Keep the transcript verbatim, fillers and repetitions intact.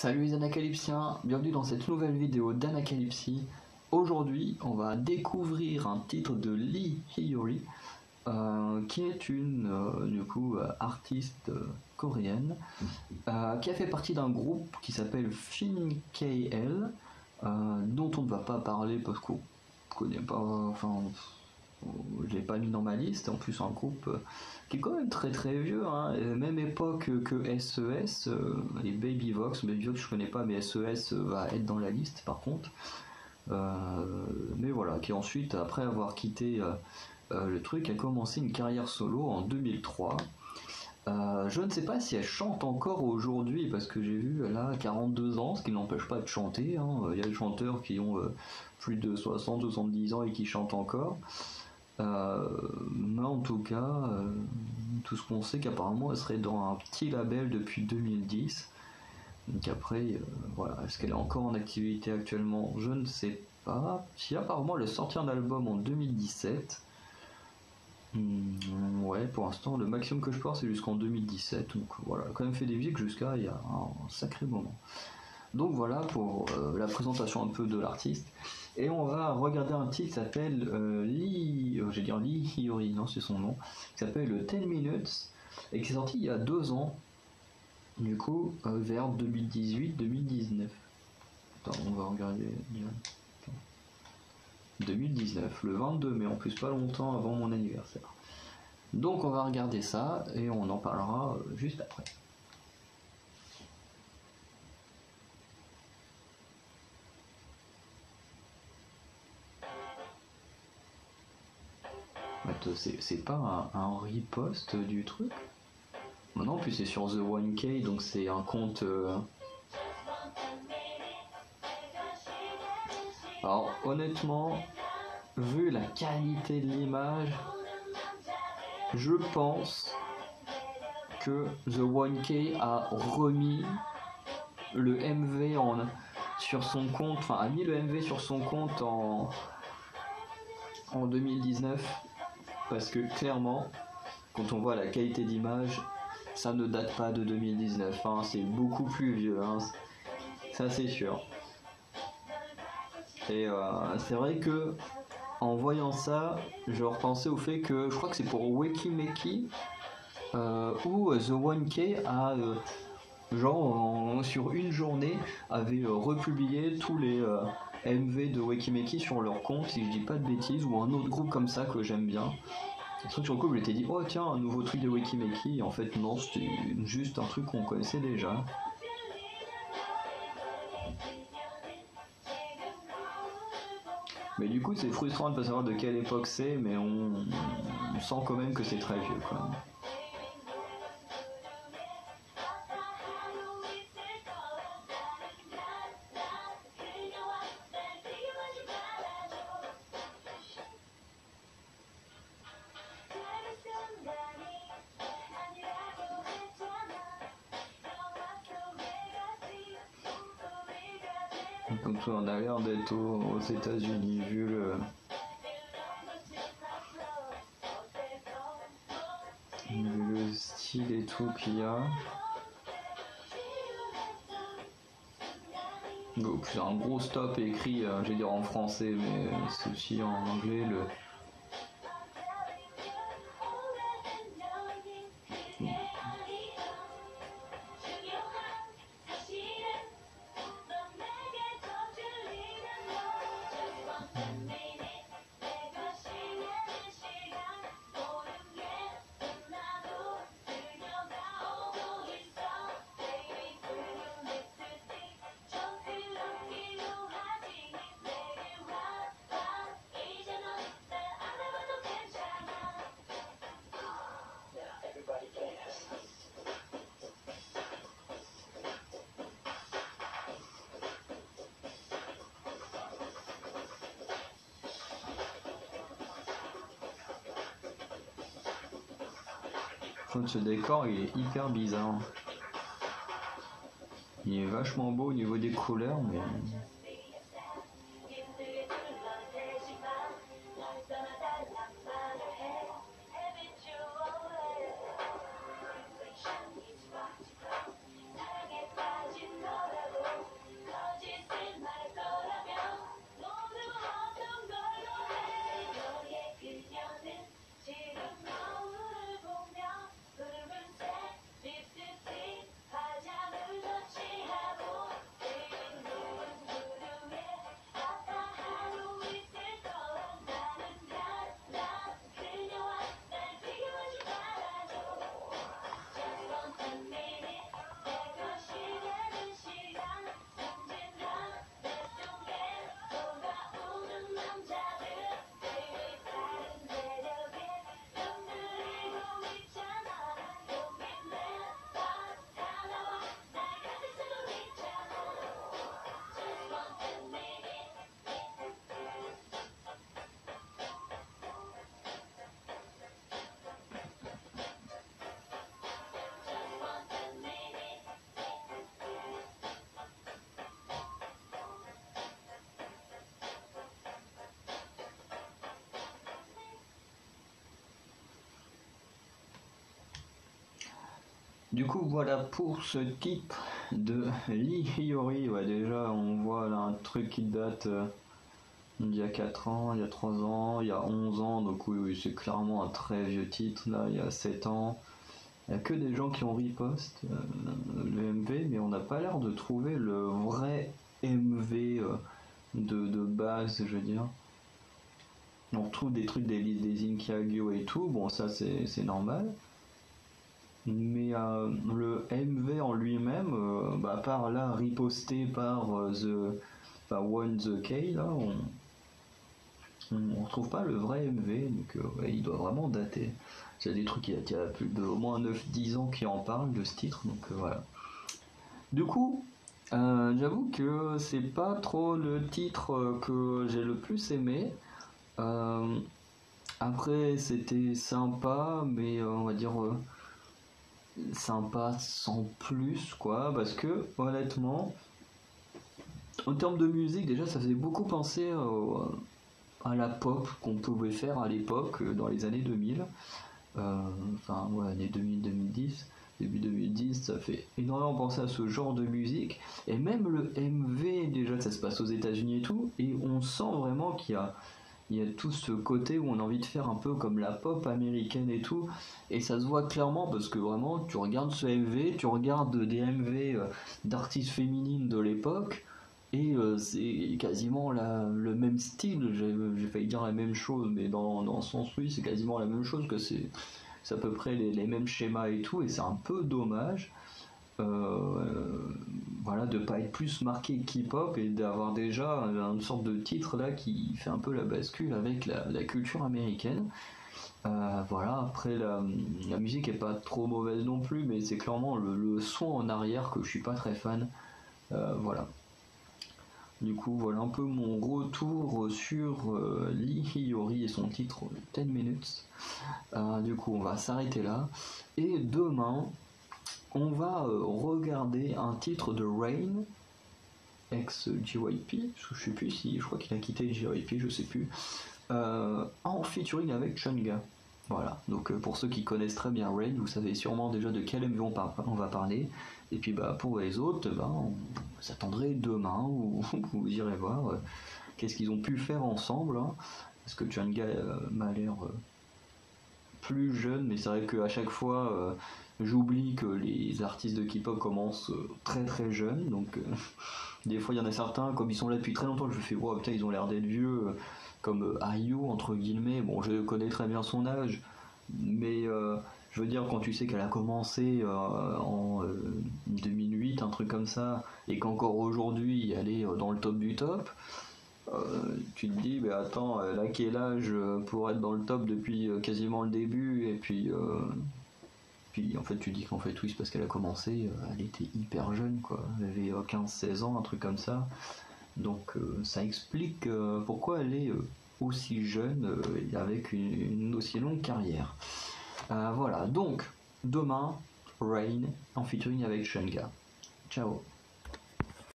Salut les anacalypsiens, bienvenue dans cette nouvelle vidéo d'Anacalypsie. Aujourd'hui, on va découvrir un titre de Lee Hyori, euh, qui est une euh, du coup, euh, artiste euh, coréenne, euh, qui a fait partie d'un groupe qui s'appelle Fin K L, euh, dont on ne va pas parler parce qu'on ne connaît pas, enfin, je l'ai pas mis dans ma liste. En plus, un groupe euh, qui est quand même très très vieux, hein, même époque que S E S euh, et Baby Vox. Baby Vox je connais pas, mais S E S va être dans la liste par contre. Euh, mais voilà, qui ensuite, après avoir quitté euh, euh, le truc, a commencé une carrière solo en deux mille trois. Euh, je ne sais pas si elle chante encore aujourd'hui, parce que j'ai vu, elle a quarante-deux ans, ce qui n'empêche pas de chanter, hein. Il y a des chanteurs qui ont euh, plus de soixante soixante-dix ans et qui chantent encore. Euh, mais en tout cas, euh, tout ce qu'on sait qu'apparemment elle serait dans un petit label depuis deux mille dix. Donc après, euh, voilà, est-ce qu'elle est encore en activité actuellement? Je ne sais pas. Si apparemment elle a sorti un album en deux mille dix-sept. Hmm, ouais, pour l'instant, le maximum que je pense c'est jusqu'en deux mille dix-sept. Donc voilà, elle a quand même fait des musiques jusqu'à il y a un, un sacré moment. Donc voilà pour euh, la présentation un peu de l'artiste. Et on va regarder un titre qui s'appelle euh, Lee, euh, j'ai dire Lee Hyori, non c'est son nom, qui s'appelle ten minutes et qui est sorti il y a deux ans, du coup euh, vers deux mille dix-huit deux mille dix-neuf. Attends, on va regarder. Attends. deux mille dix-neuf, le vingt-deux mai, en plus pas longtemps avant mon anniversaire. Donc on va regarder ça et on en parlera euh, juste après. C'est pas un, un repost du truc? Non, puis c'est sur The one K, donc c'est un compte... Euh... Alors honnêtement, vu la qualité de l'image, je pense que The one K a remis le M V en, sur son compte, enfin a mis le M V sur son compte en, en deux mille dix-neuf, parce que clairement, quand on voit la qualité d'image, ça ne date pas de deux mille dix-neuf, hein, c'est beaucoup plus vieux, hein, ça c'est sûr. Et euh, c'est vrai que en voyant ça, je repensais au fait que je crois que c'est pour Wekimeki euh, où The one K a euh, genre en, sur une journée avait euh, republié tous les euh, M V de Wekimeki sur leur compte, si je dis pas de bêtises, ou un autre groupe comme ça que j'aime bien. Le truc sur le coup, je m'étais dit, oh tiens, un nouveau truc de Wekimeki, et en fait non, c'était juste un truc qu'on connaissait déjà. Mais du coup, c'est frustrant de ne pas savoir de quelle époque c'est, mais on, on sent quand même que c'est très vieux, quoi. Comme ça, on a l'air d'être aux, aux États-Unis, vu le. vu le style et tout qu'il y a. Donc, c'est un gros stop écrit, euh, je vais dire en français, mais c'est aussi en anglais. Le. Ce décor il est hyper bizarre. Il est vachement beau au niveau des couleurs, mais. Du coup, voilà pour ce type de Lee Hiyori. Ouais, déjà, on voit là un truc qui date euh, d'il y a quatre ans, il y a trois ans, il y a onze ans. Donc, oui, oui, c'est clairement un très vieux titre. Là, il y a sept ans. Il n'y a que des gens qui ont riposte euh, le M V, mais on n'a pas l'air de trouver le vrai M V euh, de, de base, je veux dire. On retrouve des trucs des, des Inkiagyo et tout. Bon, ça, c'est c'est normal. Mais euh, le M V en lui-même, euh, bah, à part là riposté par euh, The enfin, One The K, là, on, on, on retrouve pas le vrai M V, donc euh, ouais, il doit vraiment dater. Il y a des trucs qui il y a plus de au moins neuf dix ans qui en parlent de ce titre, donc euh, voilà. Du coup, euh, j'avoue que c'est pas trop le titre euh, que j'ai le plus aimé. Euh, Après, c'était sympa, mais euh, on va dire. Euh, sympa sans plus quoi, parce que honnêtement en termes de musique déjà ça faisait beaucoup penser au- à la pop qu'on pouvait faire à l'époque dans les années deux mille, euh, enfin ouais années deux mille deux mille dix, début deux mille dix, ça fait énormément penser à ce genre de musique. Et même le M V, déjà ça se passe aux États-Unis et tout, et on sent vraiment qu'il y a il y a tout ce côté où on a envie de faire un peu comme la pop américaine et tout, et ça se voit clairement parce que vraiment tu regardes ce M V, tu regardes des M V euh, d'artistes féminines de l'époque, et euh, c'est quasiment la, le même style, j'ai, j'ai failli dire la même chose, mais dans, dans le sens oui c'est quasiment la même chose, que c'est, c'est à peu près les, les mêmes schémas et tout, et c'est un peu dommage. Euh, voilà, de pas être plus marqué K-pop et d'avoir déjà une sorte de titre là qui fait un peu la bascule avec la, la culture américaine. Euh, voilà, après la, la musique est pas trop mauvaise non plus, mais c'est clairement le, le son en arrière que je suis pas très fan. Euh, voilà. Du coup, voilà un peu mon retour sur euh, Lee Hiyori et son titre dix minutes. Euh, du coup, on va s'arrêter là. Et demain, on va euh, regarder un titre de Rain, ex J Y P, je sais plus si, je crois qu'il a quitté J Y P, je sais plus, euh, en featuring avec Chunga. Voilà, donc euh, pour ceux qui connaissent très bien Rain, vous savez sûrement déjà de quel M V on, par- on va parler. Et puis bah pour les autres, bah, on s'attendrait demain ou vous irez voir euh, qu'est-ce qu'ils ont pu faire ensemble. Hein, parce que Chunga euh, m'a l'air euh, plus jeune, mais c'est vrai qu'à chaque fois, euh, j'oublie que les artistes de K-pop commencent euh, très très jeunes, donc euh, des fois il y en a certains, comme ils sont là depuis très longtemps, je me fais, wow, putain, ils ont l'air d'être vieux, euh, comme euh, I U, entre guillemets, bon, je connais très bien son âge, mais euh, je veux dire, quand tu sais qu'elle a commencé euh, en euh, deux mille huit, un truc comme ça, et qu'encore aujourd'hui, elle est euh, dans le top du top, euh, tu te dis, mais attends, elle a quel âge euh, pour être dans le top depuis euh, quasiment le début, et puis, euh, puis en fait tu dis qu'en fait oui, c'est parce qu'elle a commencé, euh, elle était hyper jeune, quoi. Elle avait euh, quinze seize ans, un truc comme ça. Donc euh, ça explique euh, pourquoi elle est euh, aussi jeune euh, et avec une, une aussi longue carrière. Euh, voilà, donc demain, Rain en featuring avec Shunga. Ciao.